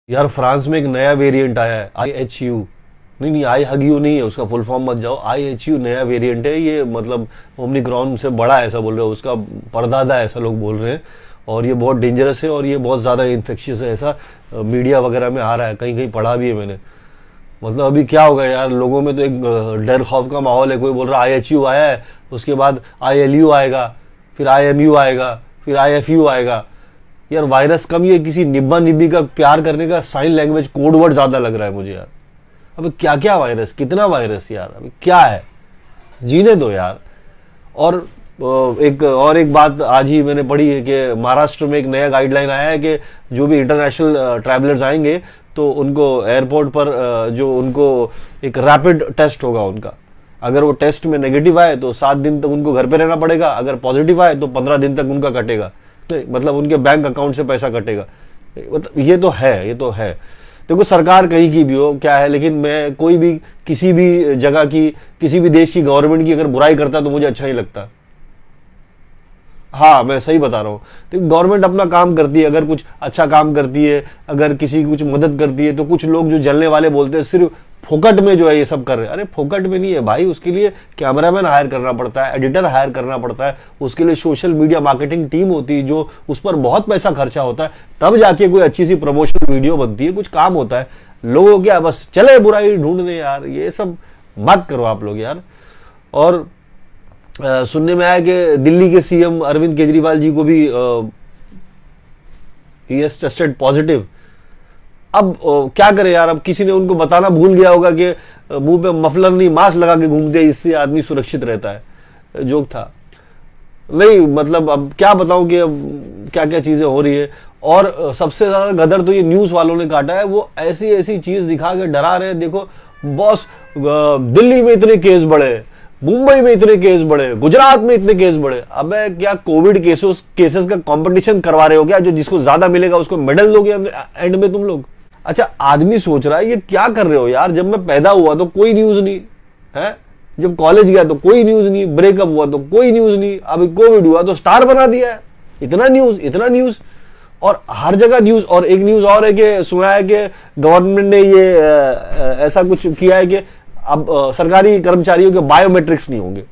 यार फ्रांस में एक नया वेरिएंट आया है IHU। नहीं, IHU नहीं है, उसका फुल फॉर्म मत जाओ। IHU नया वेरिएंट है, ये मतलब ओमिक्रॉन से बड़ा ऐसा बोल रहे हो, उसका परदादा ऐसा लोग बोल रहे हैं। और ये बहुत डेंजरस है और ये बहुत ज़्यादा इन्फेक्शियस है, ऐसा मीडिया वगैरह में आ रहा है, कहीं कहीं पढ़ा भी है मैंने। मतलब अभी क्या होगा यार, लोगों में तो एक डर खौफ का माहौल है। कोई बोल रहा है IHU आया है, उसके बाद ILU आएगा, फिर IMU आएगा, फिर IFU आएगा। यार वायरस कम, ये किसी निब्बा निब्बी का प्यार करने का साइन लैंग्वेज कोड वर्ड ज्यादा लग रहा है मुझे यार। अबे क्या क्या वायरस, कितना वायरस यार, अभी क्या है, जीने दो यार। और एक बात आज ही मैंने पढ़ी है कि महाराष्ट्र में एक नया गाइडलाइन आया है कि जो भी इंटरनेशनल ट्रैवलर्स आएंगे तो उनको एयरपोर्ट पर जो उनको एक रैपिड टेस्ट होगा उनका, अगर वो टेस्ट में नेगेटिव आए तो 7 दिन तक उनको घर पे रहना पड़ेगा, अगर पॉजिटिव आए तो 15 दिन तक उनका कटेगा, मतलब उनके बैंक अकाउंट से पैसा कटेगा। मतलब ये तो है देखो सरकार कहीं की भी हो क्या है, लेकिन मैं कोई भी किसी भी जगह की किसी भी देश की गवर्नमेंट की अगर बुराई करता तो मुझे अच्छा नहीं लगता। हाँ मैं सही बता रहा हूँ, तो गवर्नमेंट अपना काम करती है, अगर कुछ अच्छा काम करती है, अगर किसी की कुछ मदद करती है, तो कुछ लोग जो जलने वाले बोलते हैं सिर्फ फोकट में जो है ये सब कर रहे हैं। अरे फोकट में नहीं है भाई, उसके लिए कैमरामैन हायर करना पड़ता है, एडिटर हायर करना पड़ता है, उसके लिए सोशल मीडिया मार्केटिंग टीम होती है जो उस पर बहुत पैसा खर्चा होता है, तब जाके कोई अच्छी सी प्रमोशनल वीडियो बनती है, कुछ काम होता है। लोगों क्या बस चले बुराई ढूंढने यार, ये सब मत करो आप लोग यार। और सुनने में आया कि दिल्ली के CM अरविंद केजरीवाल जी को भी ही हैज टेस्टेड पॉजिटिव। अब क्या करे यार, अब किसी ने उनको बताना भूल गया होगा कि मुंह पे मफलर नहीं मास्क लगा के घूमते, इससे आदमी सुरक्षित रहता है, जोक था नहीं। मतलब अब क्या बताऊं कि अब क्या क्या चीजें हो रही है। और सबसे ज्यादा गदर तो ये न्यूज वालों ने काटा है, वो ऐसी ऐसी चीज दिखा के डरा रहे हैं। देखो बॉस, दिल्ली में इतने केस बढ़े, मुंबई में इतने केस बढ़े, गुजरात में इतने केस बढ़े। अबे क्या कोविड केसेस का कंपटीशन करवा रहे हो क्या, जो जिसको ज्यादा मिलेगा उसको मेडल दोगे एंड में तुम लोग? अच्छा आदमी सोच रहा है ये क्या कर रहे हो यार, जब मैं पैदा हुआ तो कोई न्यूज नहीं है, जब कॉलेज गया तो कोई न्यूज नहीं, ब्रेकअप हुआ तो कोई न्यूज नहीं, अभी कोविड हुआ तो स्टार बना दिया है। इतना न्यूज और हर जगह न्यूज। और एक न्यूज और है कि सुना है कि गवर्नमेंट ने ये ऐसा कुछ किया है कि अब सरकारी कर्मचारियों के बायोमेट्रिक्स नहीं होंगे।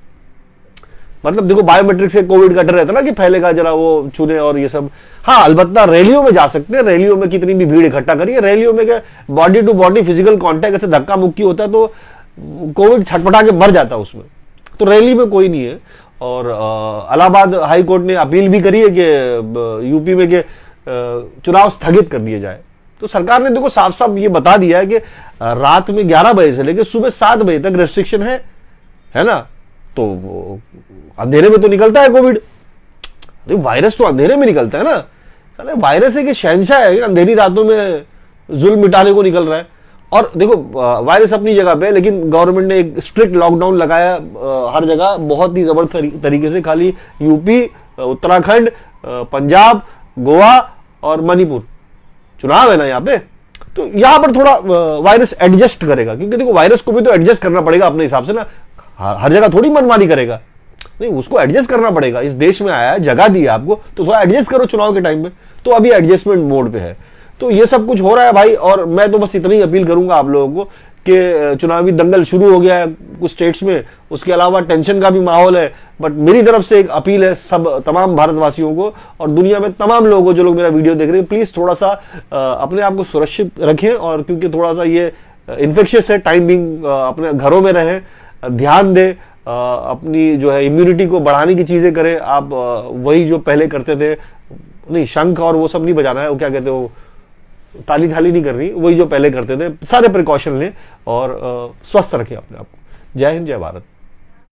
मतलब देखो बायोमेट्रिक्स से कोविड का डर रहता ना कि फैलेगा, जरा वो चुने और ये सब। हाँ अलबत्ता रैलियों में जा सकते हैं, रैलियों में कितनी भी भीड़ इकट्ठा करिए, रैलियों में क्या body to body physical contact ऐसे धक्का मुक्की होता है तो कोविड छटपटा के मर जाता है उसमें, तो रैली में कोई नहीं है। और इलाहाबाद हाई कोर्ट ने अपील भी करी है कि यूपी में के चुनाव स्थगित कर दिए जाए। तो सरकार ने देखो साफ साफ ये बता दिया है कि रात में 11 बजे से लेकर सुबह 7 बजे तक रेस्ट्रिक्शन है ना। तो अंधेरे में तो निकलता है कोविड, अरे वायरस तो अंधेरे में निकलता है ना। चले वायरस है कि शहंशाह है, अंधेरी रातों में जुल्म मिटाने को निकल रहा है। और देखो वायरस अपनी जगह पे, लेकिन गवर्नमेंट ने एक स्ट्रिक्ट लॉकडाउन लगाया हर जगह बहुत ही जबरदस्त तरीके से। खाली यूपी, उत्तराखंड, पंजाब, गोवा और मणिपुर चुनाव है ना यहाँ पे, तो यहां पर थोड़ा वायरस एडजस्ट करेगा, क्योंकि देखो वायरस को भी तो एडजस्ट करना पड़ेगा अपने हिसाब से ना, हर जगह थोड़ी मनमानी करेगा, नहीं उसको एडजस्ट करना पड़ेगा। इस देश में आया है, जगह दी है आपको, तो थोड़ा एडजस्ट करो चुनाव के टाइम में। तो अभी एडजस्टमेंट मोड पे है, तो ये सब कुछ हो रहा है भाई। और मैं तो बस इतनी अपील करूंगा आप लोगों को कि चुनावी दंगल शुरू हो गया है कुछ स्टेट्स में, उसके अलावा टेंशन का भी माहौल है, बट मेरी तरफ से एक अपील है सब तमाम भारतवासियों को और दुनिया में तमाम लोगों को जो लोग मेरा वीडियो देख रहे हैं, प्लीज थोड़ा सा अपने आप को सुरक्षित रखें। और क्योंकि थोड़ा सा ये इन्फेक्शियस है, टाइम बिंग अपने घरों में रहें, ध्यान दें, अपनी जो है इम्यूनिटी को बढ़ाने की चीजें करें। आप वही जो पहले करते थे, नहीं शंख और वो सब नहीं बजाना है, वो क्या कहते हो, ताली थाली नहीं करनी, वही जो पहले करते थे, सारे प्रिकॉशन लें और स्वस्थ रखें अपने आप को। जय हिंद, जय भारत।